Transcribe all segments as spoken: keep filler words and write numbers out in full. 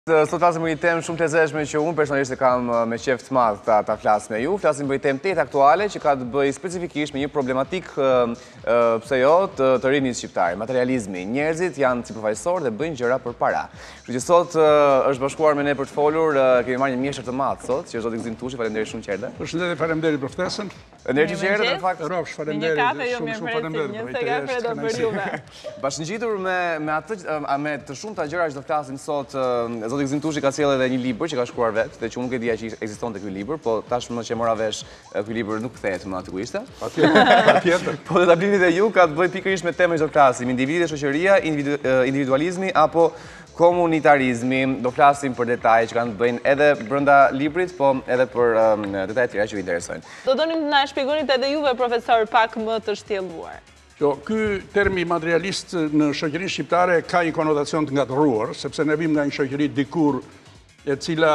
Sot flasim për një temë shumë të lezetshme që unë personalisht e kam me qejf të madh ta, ta flas me ju. Flasim për një temë tetë aktuale që ka të bëjë specifikisht me një problematik pse jo të, të rinjit shqiptar, materializmi. Njerëzit janë si përfaqësor dhe bëjnë gjëra për para. Kështu që sot është bashkuar me ne për të folur, kemi marrë një mjeshtër të madh sot, që është zoti Gzim Tushi, faleminderit shumë qerde. Përshëndetje, faleminderit për ftesën. Faleminderit qerde, në fakt. Rofsh, faleminderit. Shumë shumë faleminderit. Bashkëngjitur me me atë me të shumta gjëra që do flasim sot, zoti Gzim Tushi ka sjellë edhe një libër që ka shkruar vetë, dhe që unë nuk e dija që ekzistonte ky libër, po tashmë që mora vesh, ky libër nuk kthehet më aty ku ishte. Patjetër. Po do ta blini dhe ju, ka të bëjë pikërisht me temën që do flasim, individi dhe shoqëria, individualizmi apo komunitarizmi. Do flasim për detaje që kanë të bëjnë edhe brenda librit, po edhe për detaje tjera që ju interesojnë. Do donim të na shpjegonit edhe juve, profesor, pak më të shtjelluar. Ky termi materialist në shoqërinë shqiptare ka një konotacion të ngatëruar, sepse ne vim nga një shoqëri dikur e cila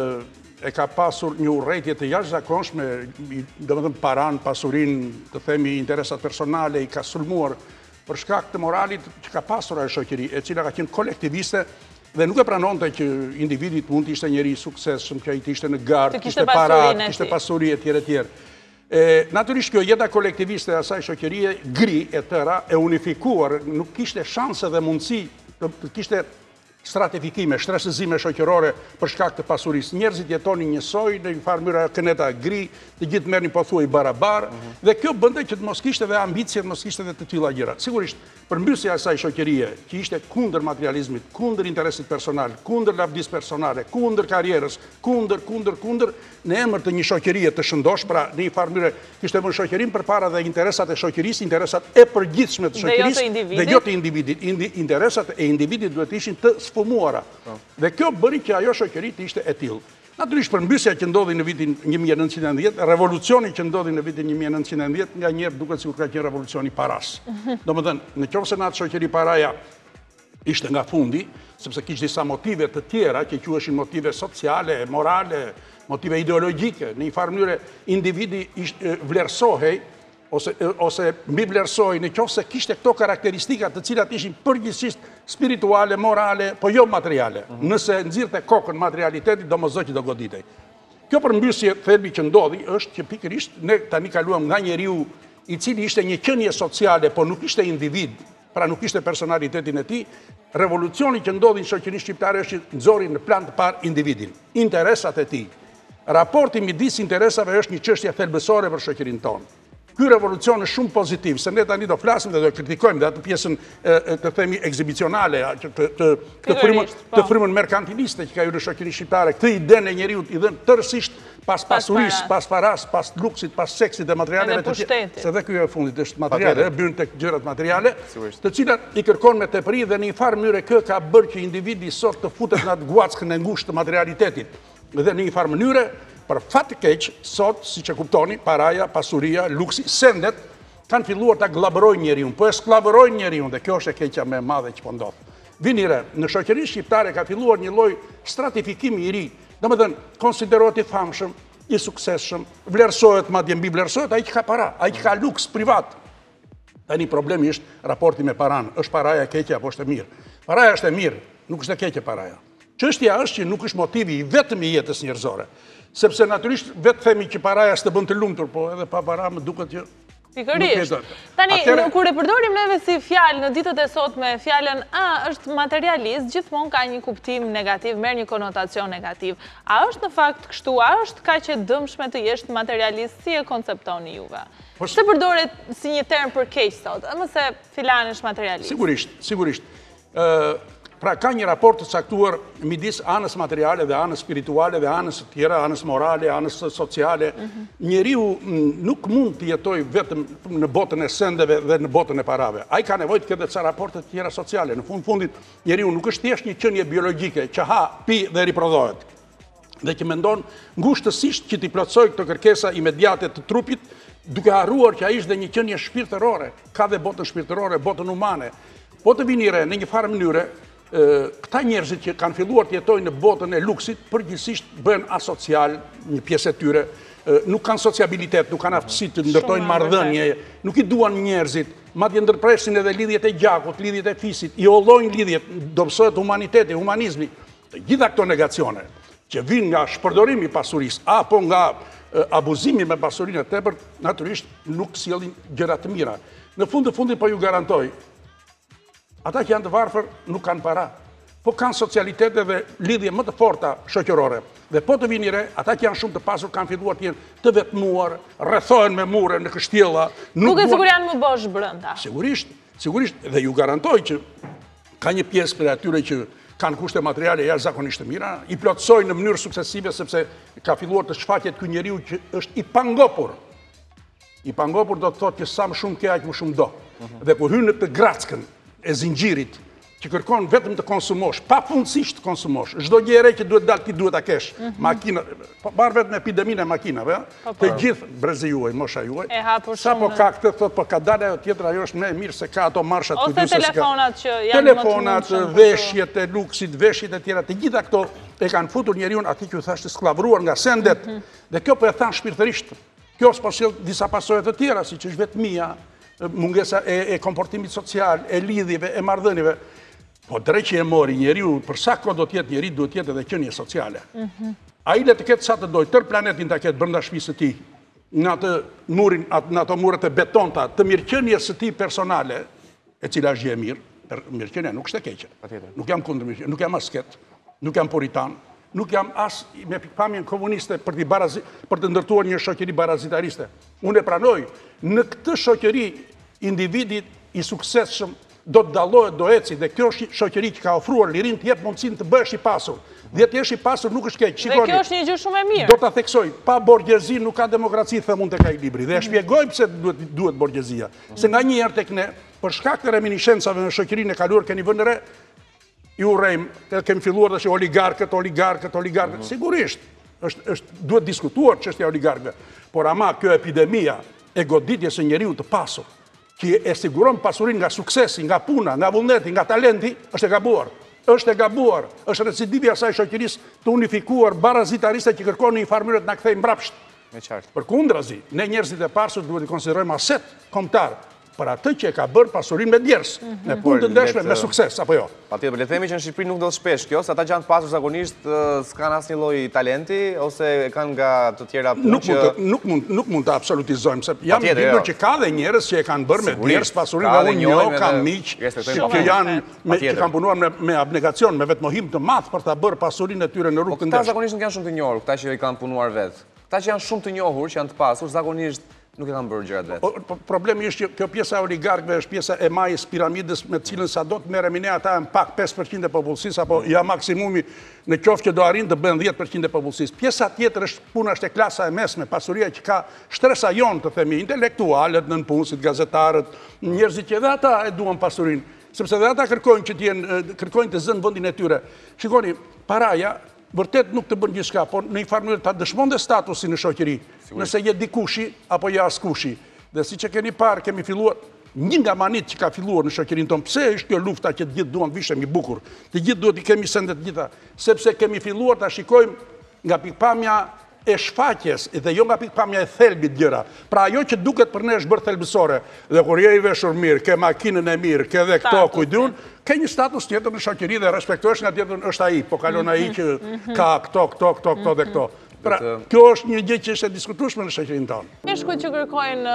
e ka pasur një urrëtie të jashtëzakonshme, domethënë paran, pasurinë, të themi interesat personale, i ka sulmuar për shkak të moralit që ka pasur ajo shoqëri, e cila ka qenë kolektiviste dhe nuk e pranonte që individit mund të ishte njeri i suksesshëm, që ai të ishte në gardë, të ishte para, të ishte pasuri etj etj. Natyrisht kjo jeta kolektiviste e asaj shoqërie gri e tëra e unifikuar nuk kishte shanse dhe mundësi, kishte stratifikime, shtresëzime shoqërore për shkak të pasurisë. Njerëzit jetonin njësoj, në një farë mënyrë këneta gri, të gjithë merrnin pothuaj barabar, dhe kjo bënte që të mos kishte dhe ambicje, të mos kishte dhe të tilla gjëra. Sigurisht, përmbysja e asaj shoqërie, që ishte kundër materializmit, kundër interesit personal, kundër lavdisë personale, kundër karrierës, kundër, kundër, kundër, në emër të një shoqërie të shëndosh, pra në një farë mënyrë kishte vënë shoqërinë përpara dhe interesat e shoqërisë, interesat e përgjithshme të shoqërisë dhe jo të individit. Interesat e individit duhet të ishin të sfumuara. Dhe kjo bëri që ajo shoqëri të ishte e tillë. Natyrisht përmbysja që ndodhi në vitin një mijë e nëntëqind e nëntëdhjetë, revolucioni që ndodhi në vitin një mijë e nëntëqind e nëntëdhjetë, nga njerë duket sikur ka qenë revolucioni paras. Domethënë, nëse në atë shoqëri paraja ishte nga fundi, sepse kishte disa motive të tjera që quheshin motive sociale, morale, motive ideologjike, në një farë mënyrë individi vlerësohej ose mbi vlerësohej nëse kishte këto karakteristika të cilat ishin përgjithsisht spirituale, morale, po jo materiale. Nëse nxirrte kokën materialitetit, domosdoshmë do goditej. Kjo përmbysje thelbi që ndodhi është që pikërisht ne tani kaluam nga njeriu i cili ishte një qenie sociale, po nuk ishte individ, pra nuk ishte personalitetin e tij. Revolucioni që ndodhi në shoqërinë shqiptare është që nxori në plan të parë individin, interesat e tij. Raporti midis interesave është një çështje thelbësore për shoqërinë tonë. Ky revolucion është shumë pozitiv, se ne tani do flasim dhe do kritikojmë dhe atë pjesën të themi ekzibicionale, të frymën merkantiliste që ka hyrë në shoqërinë shqiptare, këtë idenë e njeriut i dhënë tërësisht pas pasurisë, pas paras, pas luksit, pas seksit dhe materialeve të tjera. Se dhe ky e fundit është materiale, bën tek gjërat materiale, të cilat i kërkon me tepëri dhe në një farë mënyrë kë ka bërë që individi sot të futet në atë guackën e ngushtë të materialitetit. Dhe në një farë mënyrë, për fat të keq, sot, si që kuptoni, paraja, pasuria, luksi, sendet, kanë filluar të glabërojnë njeriun, po e sklavërojnë njeriun, dhe kjo është e keqja me madhe që po ndodh. Vinire, në shoqërinë shqiptare ka filluar një lloj stratifikimi i ri, domethënë konsiderohet i famshëm, i suksesshëm, vlerësohet madje mbi vlerësohet ai që ka para, ai që ka luks privat. Tani problemi është raporti me paran, është paraja e keqe apo është e mirë? Paraja është e mirë, nuk është e keqe paraja. Çështja është që nuk është motivi i vetëm i jetës njerëzore. Sepse natyrisht vetë themi që paraja s'të bën të lumtur, po edhe pa para më duket që pikërisht. Tani, kur e përdorim neve si fjalë në ditët e sotme, fjalën a është materialist, gjithmonë ka një kuptim negativ, merr një konotacion negativ. A është në fakt kështu? A është kaq e dëmshme të jesh materialist? Si e konceptoni juve? Se përdoret si një term për keq sot, mëse filani është materialist. Sigurisht, sigurisht. Pra ka një raport të caktuar midis anës materiale dhe anës spirituale dhe anës tjera, anës morale, anës sociale. Njeriu nuk mund të jetojë vetëm në botën e sendeve dhe në botën e parave. Ai ka nevojë të ketë ca raporte të tjera sociale. Në fund fundit, njeriu nuk është thjesht një qenie biologjike që ha, pi dhe riprodhohet. Dhe që mendon ngushtësisht që t'i plotësoj këto kërkesa imediate të trupit, duke harruar që ai është dhe një qenie shpirtërore, ka dhe botën shpirtërore, botën humane. Po të vinire në një farë mënyre, këta njerëzit që kanë filluar të jetojnë në botën e luksit, përgjithsisht bëhen asocial, një pjesë e tyre, nuk kanë sociabilitet, nuk kanë aftësi të ndërtojnë marrëdhënie, nuk i duan njerëzit, madje ndërpresin edhe lidhjet e gjakut, lidhjet e fisit, i hollojnë lidhjet, dobësohet humaniteti, humanizmi. Të gjitha këto negacione që vinë nga shpërdorimi i pasurisë apo nga abuzimi me pasurinë e tepërt, natyrisht nuk sjellin gjëra të mira. Në fund të fundit po ju garantoj, ata që janë të varfër nuk kanë para, po kanë socialitete dhe lidhje më të forta shoqërore. Dhe po të vini re, ata që janë shumë të pasur kanë filluar të jenë të vetmuar, rrethohen me mure në kështjella. Nuk e sigur janë më bosh brenda. Sigurisht, sigurisht, dhe ju garantoj që ka një pjesë për atyre që kanë kushte materiale jashtëzakonisht të mira, i plotësojnë në mënyrë suksesive sepse ka filluar të shfaqet ky njeriu që është i pangopur. I pangopur do të thotë që sa më shumë ke aq më shumë do. Dhe kur hyn në të grackën e zinxhirit që kërkon vetëm të konsumosh, pafundësisht të konsumosh, çdo gjë e re që duhet dalë ti duhet ta kesh. Makina, marr vetëm epideminë e makinave, të gjithë brezi juaj, mosha juaj. Sapo ka këtë thotë, po ka dalë ajo tjetër, ajo është më e mirë se ka ato marshat kujdesës. Ose telefonat që janë më të telefonat, veshjet e luksit, veshjet e tjera, të gjitha këto e kanë futur njeriu aty që thashë skllavruar nga sendet. Dhe kjo po e than shpirtërisht. Kjo s'po sjell disa pasojë të tjera, siç është vetmia, mungesa e komportimit social, e lidhjeve, e marrëdhënieve. Po drejt që e mori njeriu, për sa kohë do të jetë njeri, duhet të jetë edhe qenie sociale. Ai le të ketë sa të dojë, tër planetin ta ketë brenda shtëpisë së tij, në atë murin, në ato muret e betonta, të mirëqenies së tij personale, e cila është gjë e mirë, mirëqenia nuk është e keqe. Nuk jam kundër mirëqenies, nuk jam asket, nuk jam puritan, nuk jam as me pikpamjen komuniste për të barazit, për të ndërtuar një shoqëri barazitariste. Unë e pranoj, në këtë shoqëri individi i suksesshëm do të dallohet, do eci, dhe kjo është shoqëri që ka ofruar lirin të jep mundësinë të bëhesh i pasur. Dhe të jesh i pasur nuk është keq. Dhe kjo është një gjë shumë e mirë. Do ta theksoj, pa borgjezi nuk ka demokraci, them unë tek ai libri. Dhe e shpjegoj pse duhet duhet borgjezia. Se nganjëherë tek ne, për shkak të reminiscencave në shoqërinë e kaluar keni vënë re, ju urrejm, kemi filluar tash oligarkët, oligarkët, oligarkët. Sigurisht, është është duhet diskutuar çështja e oligarkëve. Por ama kjo epidemia e goditjes së njeriu të pasur, që e siguron pasurinë nga suksesi, nga puna, nga vullneti, nga talenti, është e gabuar. Është e gabuar. Është recidivi asaj shoqërisë të unifikuar barazitariste që kërkon në një farë mënyrë të na kthejë mbrapsht. Me qartë. Përkundrazi, ne njerëzit e pasur duhet i konsiderojmë aset kombëtar për atë që e ka bërë pasurinë me djers, në punë të ndeshme me sukses, apo jo? Patjetër, po le të themi që në Shqipëri nuk do të shpesh kjo, se ata që janë të pasur zakonisht s'kanë asnjë lloj talenti ose kanë nga të tjera punë që nuk mund nuk mund të absolutizojmë, se jam i bindur që ka dhe njerëz që e kanë bërë me djers pasurinë, dhe unë njoh, kam miq që janë që kanë punuar me abnegacion, me vetmohim të madh për ta bërë pasurinë e tyre në rrugë të ndeshme. Ata zakonisht nuk janë shumë të njohur, këta që i kanë punuar vet. Këta që janë shumë të njohur, që janë të pasur, zakonisht nuk e kanë bërë gjërat vetë. Problemi është që kjo pjesa e oligarkëve është pjesa e majës piramidës me cilën sa do të merremi ne, ata janë pak pesë përqind e popullsisë, apo ja maksimumi në qoftë që do arrin të bëhen dhjetë përqind e popullsisë. Pjesa tjetër është puna është e klasa e mesme, pasuria që ka shtresa jon të themi, intelektualët, nënpunësit, gazetarët, njerëzit që edhe ata e duan pasurinë, sepse edhe ata kërkojnë që të jenë kërkojnë të zënë vendin e tyre. Shikoni, paraja vërtet nuk të bën gjithçka, por në një farë mënyrë ta dëshmonte statusin në shoqëri. Nëse je dikushi apo je askushi. Dhe siç e keni parë, kemi filluar një nga manit që ka filluar në shoqërinë tonë. Pse është kjo lufta që të gjithë duan vishemi bukur? Të gjithë duhet i kemi sendet të gjitha, sepse kemi filluar ta shikojmë nga pikpamja e shfaqjes dhe jo nga pikpamja e thelbit gjëra. Pra ajo që duket për ne është bërë thelbësore. Dhe kur je i veshur mirë, ke makinën e mirë, ke edhe këto kujdun, ke një status tjetër në shoqëri dhe respektohesh nga tjetër është ai, po kalon ai që ka këto, këto, këto, këto dhe këto. Pra, kjo është një gjë që është e diskutueshme në shoqërinë tonë. Mishku që kërkojnë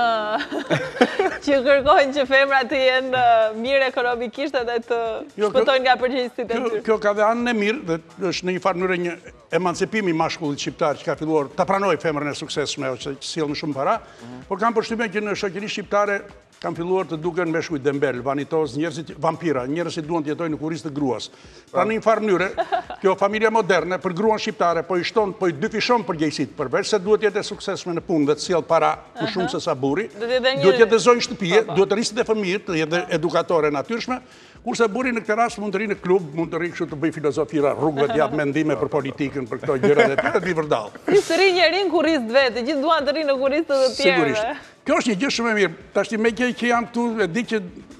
që kërkojnë që femrat të jenë mirë ekonomikisht edhe të shpëtojnë nga përgjegjësitë e tyre. Kjo ka dhe anën e mirë dhe është në një farë mënyrë një emancipimi i mashkullit shqiptar që ka filluar ta pranojë femrën e suksesshme ose që sjell më shumë para, por kam përshtypjen që në shoqërinë shqiptare kanë filluar të duken meshkuj dembel, vanitoz, njerëzit vampira, njerëz që duan të jetojnë në kurrizë të gruas. Pra në një farë mënyrë, kjo familja moderne për gruan shqiptare po i shton, po i dyfishon përgjegjësitë, përveç se duhet të jetë e suksesshme në punë dhe të sjell para më shumë se sa burri, duhet të jetë zonjë shtëpie, duhet të rrisit e fëmijët, të jetë edukatore natyrshme, kurse burri në këtë rast mund të rrinë në klub, mund të rrinë kështu të bëj filozofira, rrugëve të jap mendime për politikën, për këto gjëra dhe të di vërdall. Ti rri njërin kurrizë vetë, gjithë duan të rinë në kurrizë të tjerëve. Kjo është një gjë shumë e mirë. Tash me që jam këtu, e di që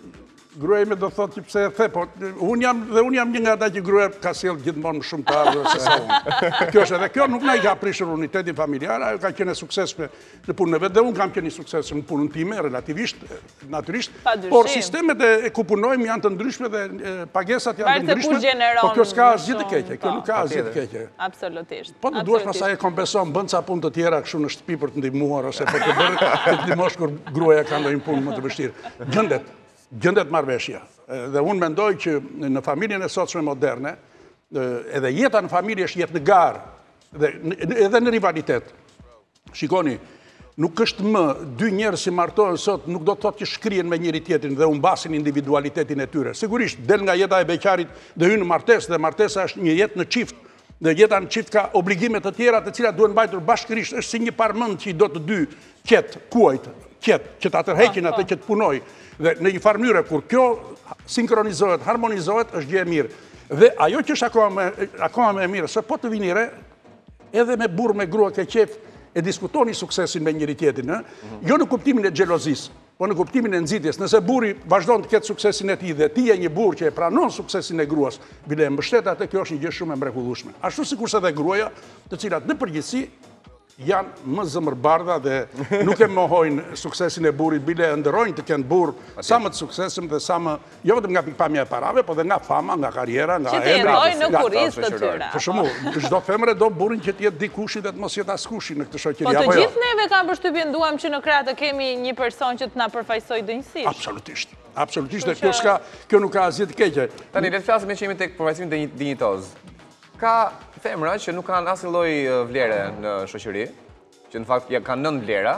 gruaja ime do thotë që pse e the, po unë jam dhe unë jam një nga ata që gruaja ka sjell gjithmonë më shumë të ardhur se sa unë. Kjo është edhe kjo nuk na i ka prishur unitetin familjar, ajo ka qenë suksesshme në punën e vet dhe unë kam qenë i suksesshëm në punën time relativisht natyrisht, por sistemet e ku punojmë janë të ndryshme dhe pagesat janë të ndryshme. Po kjo s'ka asgjë të keqe, kjo nuk ka asgjë të keqe. Absolutisht. Po të duhesh pastaj e kompenson, bën ca punë të tjera kështu në shtëpi për të ndihmuar ose për të bërë të ndihmosh kur gruaja ka ndonjë punë më të vështirë. Gjendet Gjendet marrëveshja. Dhe unë mendoj që në familjen e sotshme moderne, edhe jeta në familje është jetë në garë, edhe në rivalitet. Shikoni, nuk është më dy njerëz që martohen sot, nuk do të thotë që shkrihen me njëri tjetrin dhe humbasin individualitetin e tyre. Sigurisht, del nga jeta e beqarit dhe hyn në martesë, dhe martesa është një jetë në çift. Dhe jeta në çift ka obligime të tjera të cilat duhen mbajtur bashkërisht, është si një parmend që i do të dy qetë kuajt, qetë, që të atërheqin atë që të punoj. Dhe në një farë mënyrë, kur kjo sinkronizohet, harmonizohet, është gjë e mirë. Dhe ajo që është akoma më e mirë, se po të vini re, edhe me burr me grua ke qef, e diskutoni suksesin me njëri tjetrin, jo në kuptimin e xhelozisë, po në kuptimin e nxitjes. Nëse burri vazhdon të ketë suksesin e tij dhe ti je një burr që e pranon suksesin e gruas, bile e mbështet atë, kjo është një gjë shumë e mrekullueshme. Ashtu sikurse edhe gruaja, të cilat në përgjithësi janë më zëmërbardha dhe nuk e mohojnë suksesin e burrit, bile e ndërrojnë të kenë burr sa më të suksesshëm dhe sa më, jo vetëm nga pikpamja e parave, po dhe nga fama, nga karriera, nga emri. Që të jetojnë në kurrizë të tyre. Për shembull, çdo femër do burrin që të jetë dikushi dhe të mos jetë askushi në këtë shoqëri. Po të gjithë neve kanë përshtypjen duam që në krah të kemi një person që të na përfaqësojë dinjësisht. Absolutisht. Absolutisht, kjo s'ka, kjo nuk ka asgjë të keqe. Tani le të flasim me çemi tek përfaqësimin dinjitoz. Ka femra që nuk kanë asnjë lloj vlere në shoqëri, që në fakt kanë nënt vlera,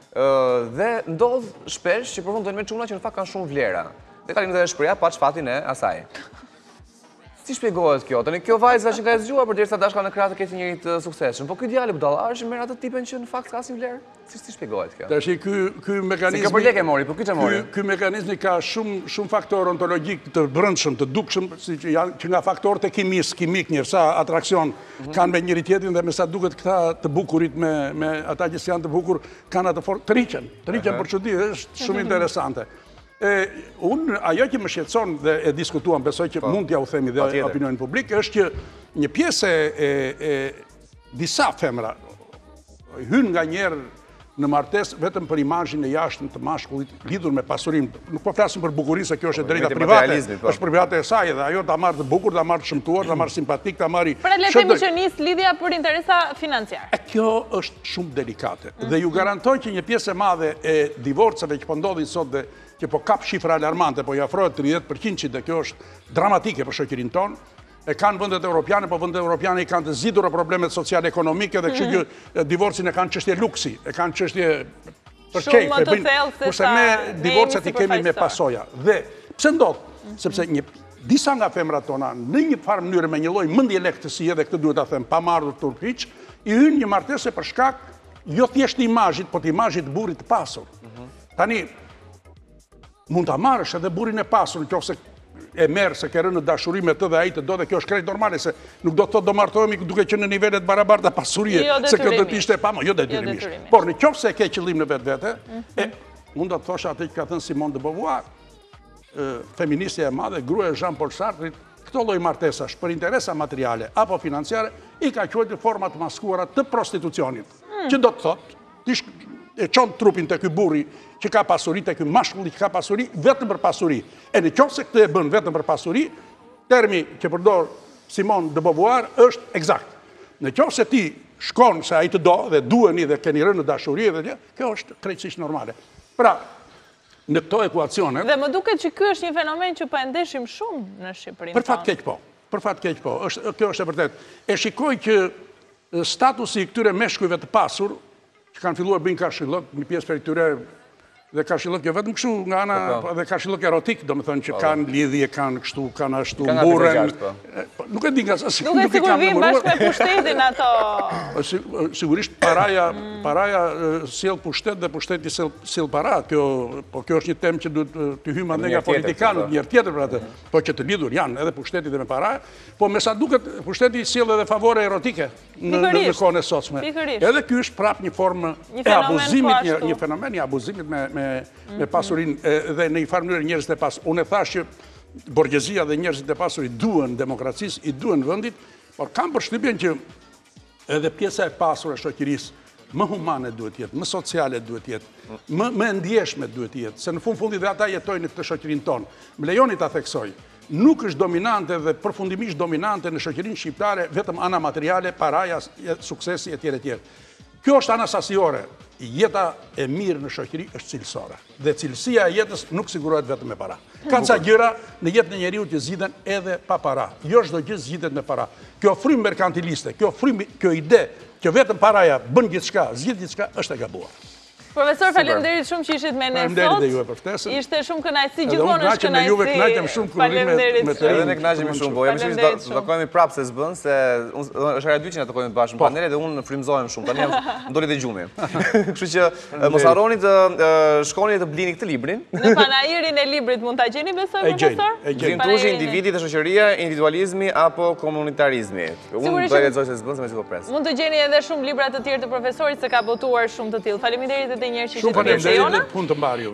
dhe ndodh shpesh që përfundojnë me çuna që në fakt kanë shumë vlera. Dhe kalojnë edhe shpreha pa shfatin e asaj. Si shpjegohet kjo? Tani kjo vajza që ka zgjuar përderisa dashka në krah të ketë njëri të suksesshëm, po ky djalë budallar që merr atë tipën që në fakt ka asnjë vlerë. Si si shpjegohet kjo? Tash ky ky mekanizmi. Si kjo për lekë mori, po këtë mori. Ky mekanizmi ka shumë shumë faktorë ontologjik të brendshëm, të dukshëm, siç janë që nga faktorët e kimisë, kimik, njerëz sa atraksion kanë me njëri tjetrin dhe me sa duket këta të bukurit me me ata që janë të bukur kanë atë fortë, triqen, triqen për çudi, është shumë interesante. Unë, ajo që më shqetëson dhe e diskutuam, besoj që mund t'ja u themi dhe opinionin publik, është që një pjesë e disa femra hyn nga njerë në martes vetëm për imazhin e jashtëm të mashkullit lidhur me pasurinë. Nuk po flasim për bukurinë, se kjo është e drejta private, është private e saj dhe ajo ta marrë të bukur, ta marrë të shëmtuar, ta marrë simpatik, ta marrë. Pra le të themi që nis lidhja për interesa financiare. Kjo është shumë delikate dhe ju garantoj që një pjesë e madhe e divorceve që po ndodhin sot dhe që po kap shifra alarmante, po i afrohet tridhjetë përqind dhe kjo është dramatike për shoqërinë tonë, e kanë vendet europiane, po vendet europiane i kanë të zgjidhura problemet sociale ekonomike dhe kështu që divorcin e kanë çështje luksi, e kanë çështje për çejf, e bëjnë, kurse me divorcet i kemi me pasoja. Dhe pse ndodh? Sepse një disa nga femrat tona në një farë mënyrë me një lloj mendje lehtësie dhe këtë duhet ta them, pa marrë turpiç, i hyn një martesë për shkak jo thjesht të imazhit, po të imazhit të burrit të pasur. Tani mund ta marrësh edhe burrin e pasur nëse e merr se ke rënë në dashuri me të dhe ai të do dhe kjo është krejt normale se nuk do të thotë do martohemi duke qenë në nivelet barabarta pasurie, se kjo do të ishte pa më, jo detyrimisht. Por nëse e ke qëllim në vetvete, e mund të thosha atë që ka thënë Simone de Beauvoir, feministja e madhe, gruaja e Jean-Paul Sartrit, këto lloj martesash për interesa materiale apo financiare i ka quajtur forma të maskuara të prostitucionit. Që do të thotë, e çon trupin te ky burri që ka pasuri, te ky mashkulli që ka pasuri, vetëm për pasuri. E nëse këtë e bën vetëm për pasuri, termi që përdor Simone de Beauvoir është eksakt. Nëse ti shkon se ai të do dhe duheni dhe keni rënë në dashuri dhe kjo është krejtësisht normale. Pra, në këto ekuacione. Dhe më duket që ky është një fenomen që po e ndeshim shumë në Shqipëri. Për fat keq po. Për fat keq po. Është kjo është e vërtetë. E shikoj që statusi i këtyre meshkujve të pasur që kanë filluar bëjnë karshillok, një pjesë për këtyre dhe karshillok jo vetëm kështu nga ana dhe karshillok erotik, domethënë që kanë lidhje, kanë kështu, kanë ashtu mburren. Nuk e di nga sa nuk e kanë bashkë me pushtetin ato. Sigurisht paraja paraja sjell pushtet dhe pushteti sjell para. Kjo po kjo është një temë që duhet të hyjmë ande nga politikanët një herë tjetër për atë. Po që të lidhur janë edhe pushteti dhe me para, po me sa duket pushteti sjell edhe favore erotike në kohën e sotshme. Edhe ky është prap një formë e abuzimit, një fenomen i abuzimit me pasurinë dhe në një farë mënyrë njerëzit e pasur. Unë e thash që borgjezia dhe njerëzit e pasur i duhen demokracisë, i duhen vendit, por kam përshtypjen që edhe pjesa e pasur e shoqërisë më humane duhet jetë, më sociale duhet jetë, më ndjeshme duhet jetë, se në fund fundi dhe ata jetojnë në këtë shoqërinë tonë. Më lejoni ta theksoj, nuk është dominante dhe përfundimisht dominante në shoqërinë shqiptare vetëm ana materiale, paraja, suksesi e tjere tjere. Kjo është ana sasiore. Jeta e mirë në shoqëri është cilësore. Dhe cilësia e jetës nuk sigurohet vetëm me para. Ka ca gjëra në jetën e njeriu që zgjidhen edhe pa para. Jo çdo gjë zgjidhet me para. Kjo frym merkantiliste, kjo frym, kjo ide që vetëm paraja bën gjithçka, zgjidh gjithçka është e gabuar. Profesor, faleminderit shumë që ishit me ne sot. Faleminderit dhe juve për ftesën. Ishte shumë kënaqësi, gjithmonë është kënaqësi. Faleminderit. Edhe ne kënaqemi shumë, po jam i sigurt të takojmë prapë se s'bën, se është era e dytë që na takojmë bashkë në panele dhe unë frymëzohem shumë. Tani jam ndoli dhe gjumi. Kështu që mos harroni të shkoni dhe të blini këtë librin. Në panairin e librit mund ta gjeni, besoj, profesor? Gjintrushi, individi dhe shoqëria, individualizmi apo komunitarizmi. Unë do të lexoj se s'bën se më sipo pres. Mund të gjeni edhe shumë libra të tjerë të profesorit se ka botuar shumë të tillë. Faleminderit edhe një herë që Shumë faleminderit dhe punë të mbarë juve.